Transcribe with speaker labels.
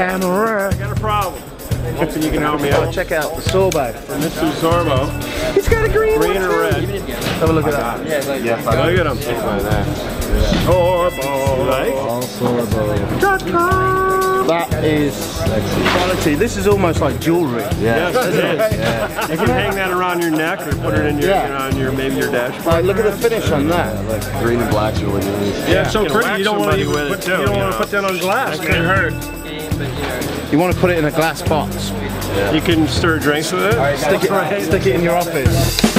Speaker 1: camera.
Speaker 2: I got a problem. Hoping you can help me out.
Speaker 1: Check out the Sorbo.
Speaker 2: And this is Sorbo.
Speaker 1: He's got a green
Speaker 2: Green and red.
Speaker 1: Have a look at that.
Speaker 2: Yes, look at him. Sorbo. Right?
Speaker 1: All Sorbo. That is quality. This is almost like jewelry.
Speaker 2: Yes, it is. Yeah. You can hang that around your neck or put it in your, on your maybe your dashboard.
Speaker 1: Like, look at the finish on that.
Speaker 3: Like green and black's really nice.
Speaker 2: Yeah, it's so pretty. You don't want to put that on glass. It could hurt.
Speaker 1: You want to put it in a glass box.
Speaker 2: You can stir drinks with it.
Speaker 1: Stick it in your office.